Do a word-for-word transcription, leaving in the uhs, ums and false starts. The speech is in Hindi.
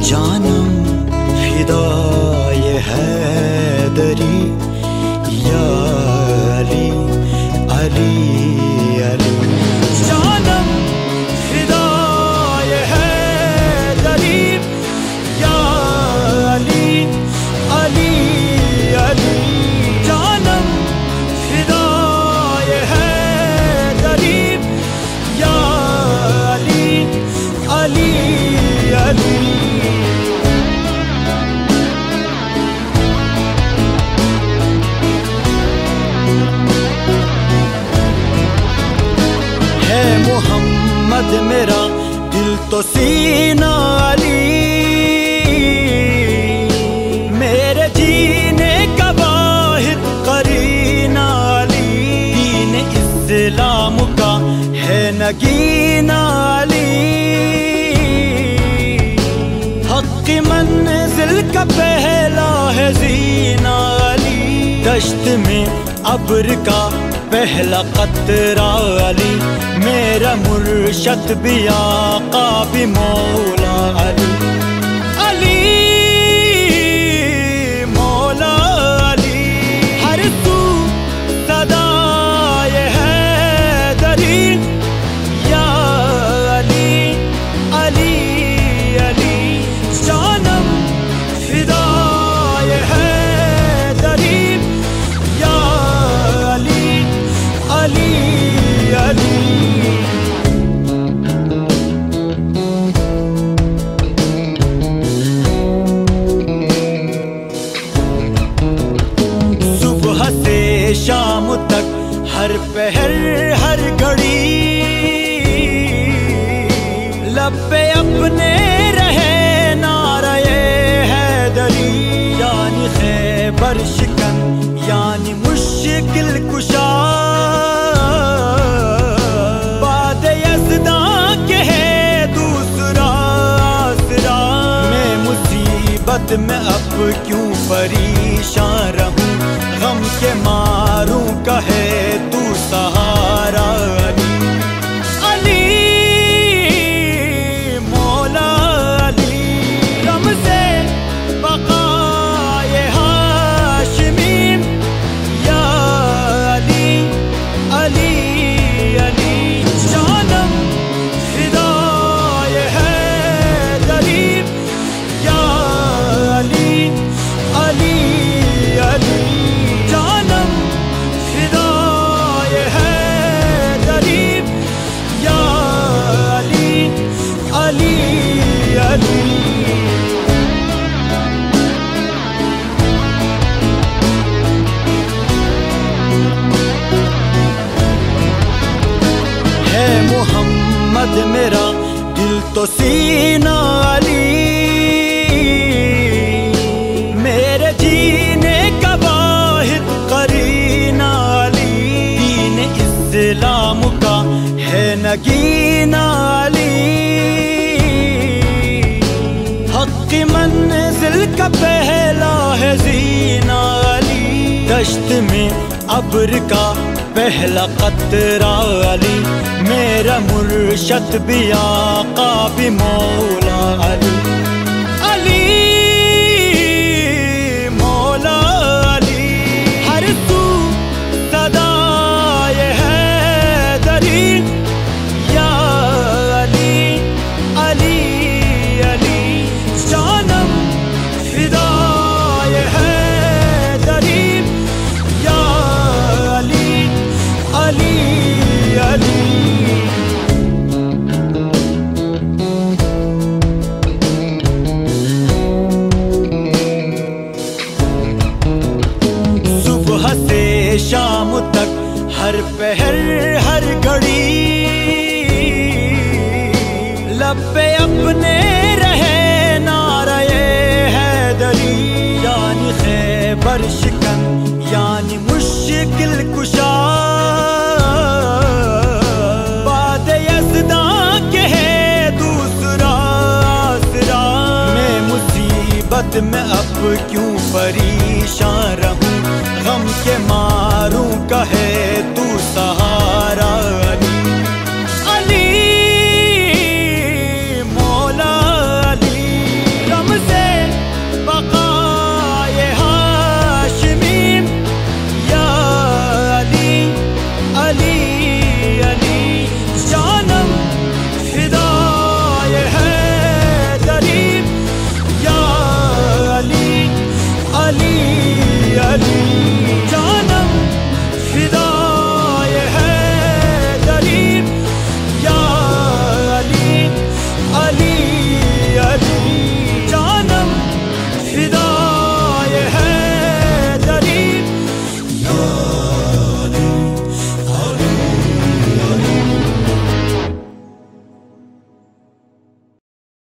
जानम फिदाए हैदरी या अली अली अली। जानम फिदाए हैदरी या अली अली अली। जानम फिदाए हैदरी या अली अली अली। मोहम्मद मेरा दिल तो सीना अली, मेरे जीने का वाहिद करीना अली। दीन इस्लाम का है नगीना अली, हक की मंजिल का पहला है जीना अली। दश्त में अब्र का पहला कतरा अली, मेरा मुर्शद भी आका भी मौला अली। अली मौला अली। हर तू सदाए हैदरी या अली अली अली। जानम फिदाए हैदरी या अली अली अली। सुबह से शाम तक हर पहर हर घड़ी लब पे अपने रहे नाराए हैदरी। यानी खैबर शिकन यानी मुश्किल कुशा, बाद यज़दा के है दूसरा आसरा। मैं मुसीबत में अब क्यों परेशान रहूं, गम के मारूं कहे तू सहारा अली। अली मौला अली। गम से बक़ाए हाशिमी या अली अली अली। जानम फिदाए हैदरी या अली अली अली। जानम फिदाए हैदरी या अली अली अली। है मोहम्मद मेरा दिल तो सीना अली, मेरे जीने का वाहिद करीना अली। दीन इस्लाम का है नगीना अली, हक की मंजिल का पहला है जीना अली। दश्त में अब्र का पहला कतरा अली, मेरा मुर्शद भी आका भी मौला अली। अली मौला अली। हर तू सदाए हैदरी या अली अली अली। जानम फिदाए हैदरी या अली अली अली। सुबह से शाम तक हर पहर हर घड़ी लब पे अपने रहे नाराए हैदरी। यानी खैबर शिकन यानी मुश्किल कुशा, बाद यज़दा के है दूसरा आसरा। मैं मुसीबत में अब क्यों परेशान रहूं, गम के मारूं कहे तू सहारा अली।